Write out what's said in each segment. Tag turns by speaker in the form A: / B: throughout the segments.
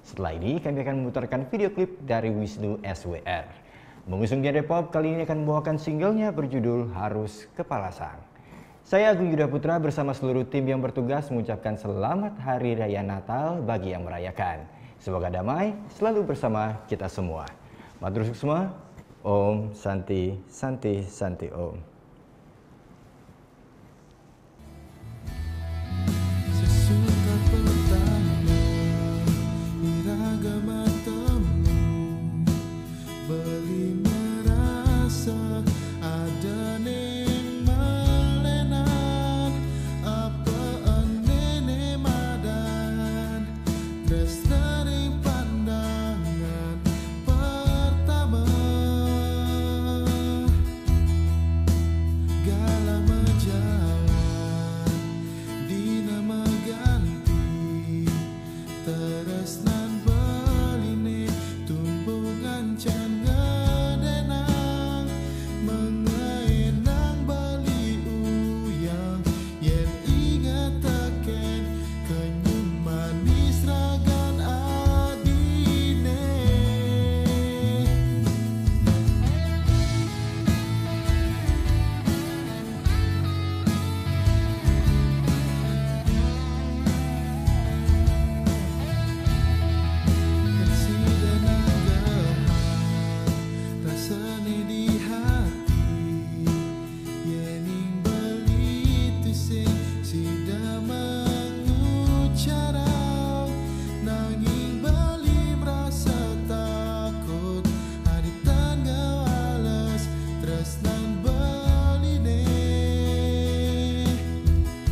A: Setelah ini kami akan memutarkan video klip dari Wisnu SWR. Mengusung genre pop, kali ini akan membawakan singlenya berjudul Harus Kepala Sang. Saya Agung Yuda Putra bersama seluruh tim yang bertugas mengucapkan selamat Hari Raya Natal bagi yang merayakan. Semoga damai selalu bersama kita semua. Matur semua. Om Santi Santi Santi Om.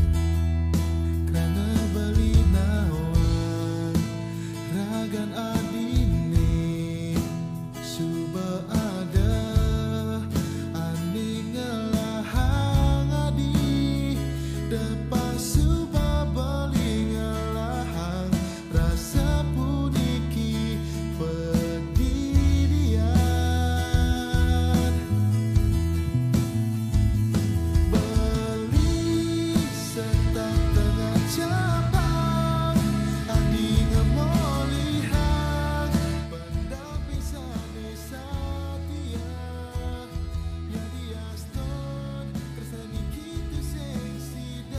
B: Ragan